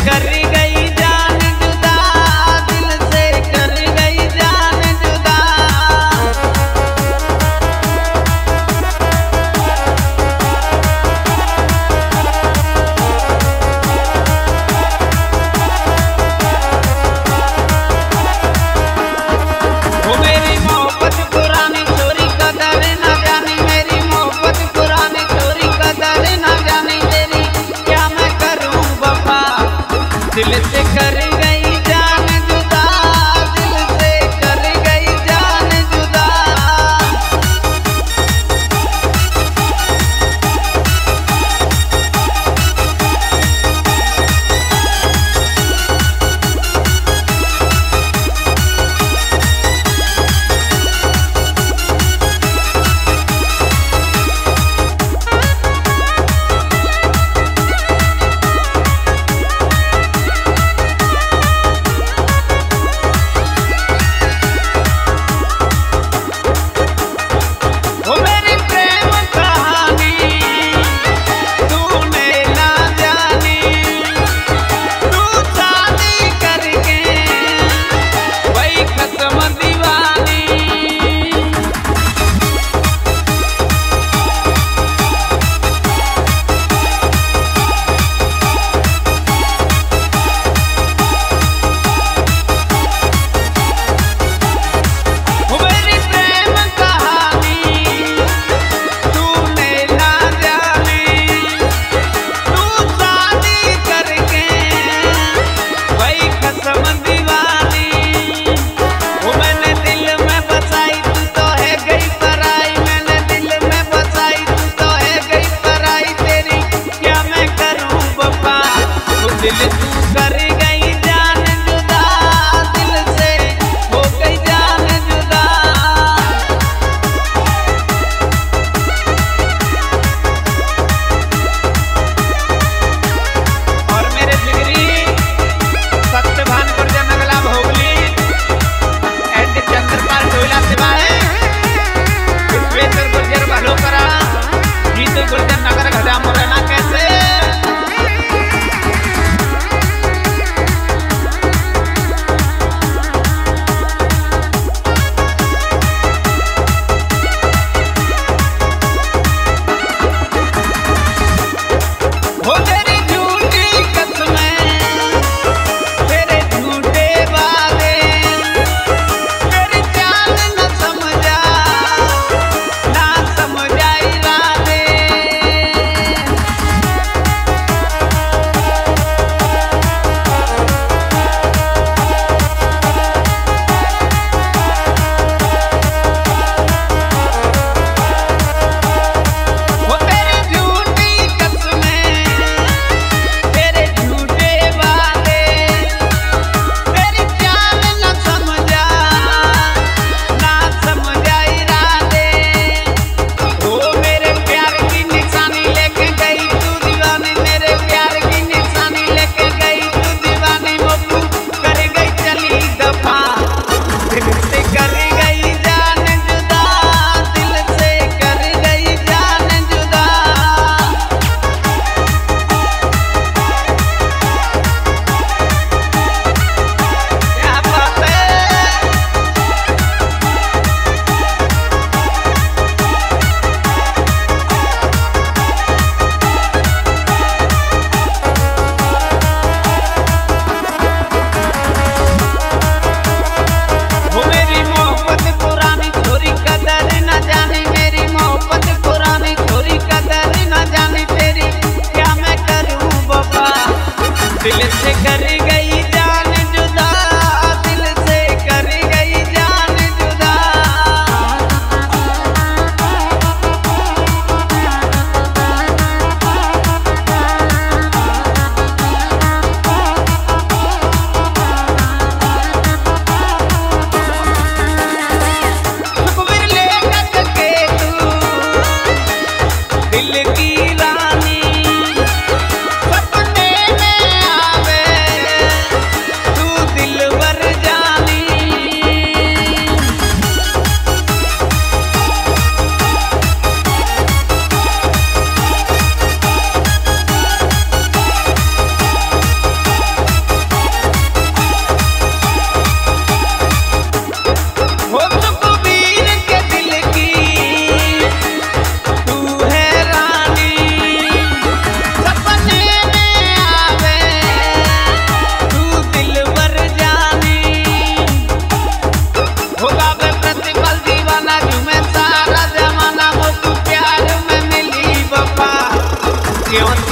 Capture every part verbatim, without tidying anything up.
कर गई जान जुदा, दिल से कर गई जान जुदा। वो मेरी मोहब्बत पुरानी छोरी कदर न जानी, मेरी मोहब्बत पुरानी छोरी कदर न जानी, तेरी क्या मैं करूं वफा, दिल से कर गई जान जुदा, दिल से कर गई जान जुदा। दिल तू कर गई जान जुदा, दिल से हो गई जान जुदा। और मेरे जिगरी सत्यभान गुर्जर नगला भोगली एंड चंद्रपाल ढोला सिवाय विश्वेश्वर गुर्जर भालोकरा गीत गुर्जर नगर घड़ा मोरना कैसे दिल से कर गई जान जुदा, दिल से कर गई जान जुदा। सुखबीर लेखक के तू दिल की रानी सपने में आवे,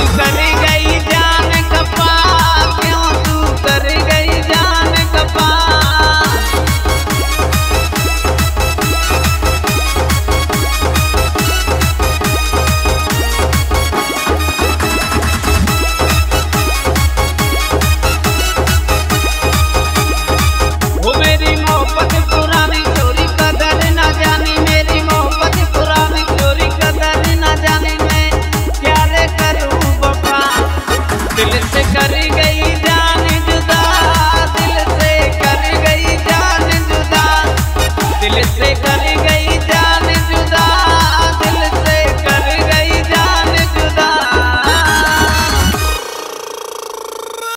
करी